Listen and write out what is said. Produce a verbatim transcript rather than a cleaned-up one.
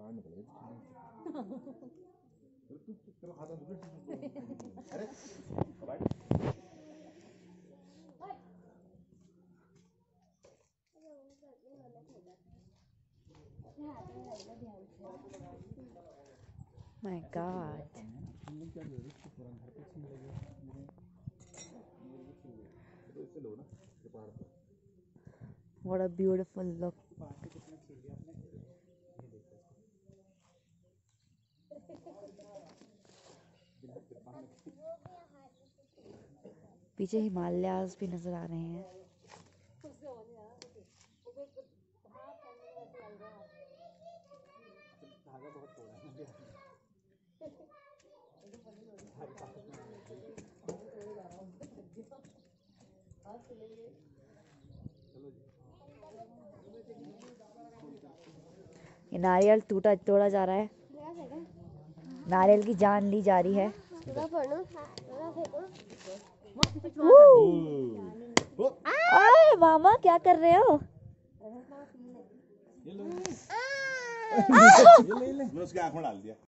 My God. What a beautiful look. पीछे हिमालयास भी नजर आ रहे हैं। ये नारियल टूटा तोड़ा जा रहा है, नारियल की जान ली जा रही है। आए मामा क्या कर रहे हो? ये ले, ये ले, ये ले। मैंने उसके आँख में डाल दिया।